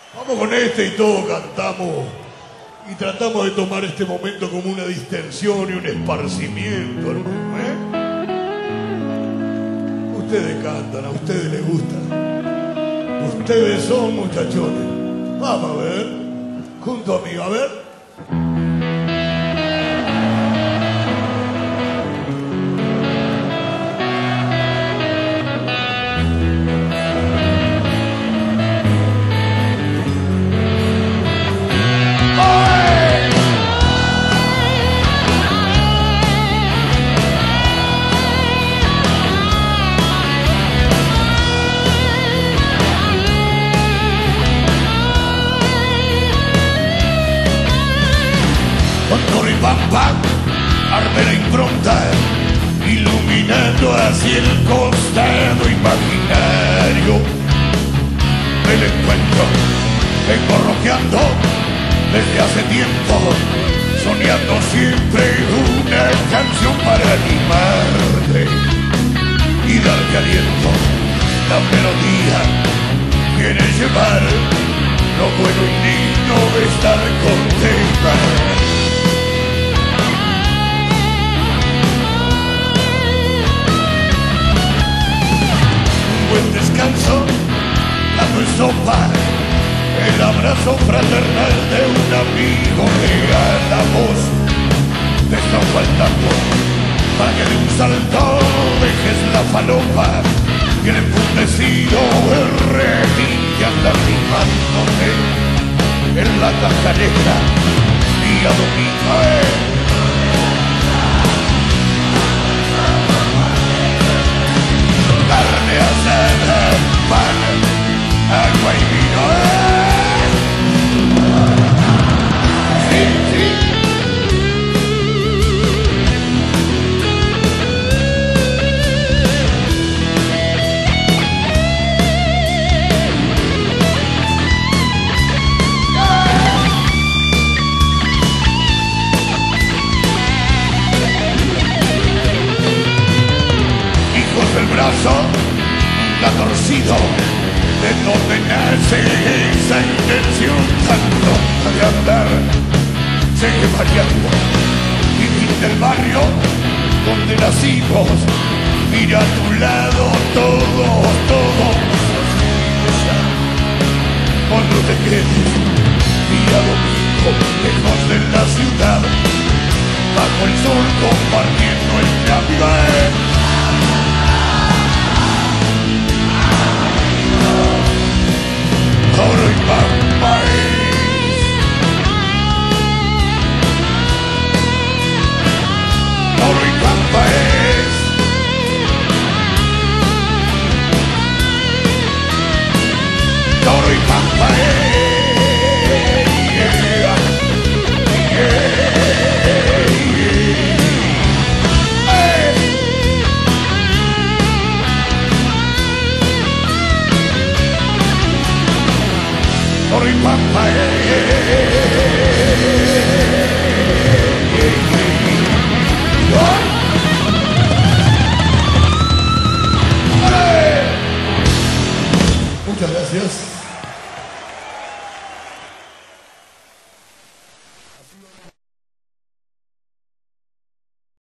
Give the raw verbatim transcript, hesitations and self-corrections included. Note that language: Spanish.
Vamos con este y todos cantamos. Y tratamos de tomar este momento como una distensión y un esparcimiento, ¿no? ¿Eh? Ustedes cantan, a ustedes les gusta. Ustedes son muchachones. Vamos a ver. Junto a mí, a ver. Pam, arme la impronta, iluminando hacia el costado imaginario del encuentro. Vengo rockeando desde hace tiempo, soñando siempre una canción para animarte y darte aliento. La melodía quiere llevar lo bueno y digno de estar contenta. Buen descanso, plato y sopa, el abrazo fraternal de un amigo que a la voz te está faltando, para que de un salto dejes la falopa y el enfundecido requinte anda rimándote en la caja negra día domingo. eh. Carne asada, pan, agua y vino. ¡Eh! Sí, sí. Hijos del brazo, la torcido, de donde nace esa intención tan tonta de andar, sigue variando. Vivir del barrio donde nacimos, mira a tu lado todos, todos. Vos no te quedes, día domingo, lejos de la ciudad, bajo el sol compartiendo el café.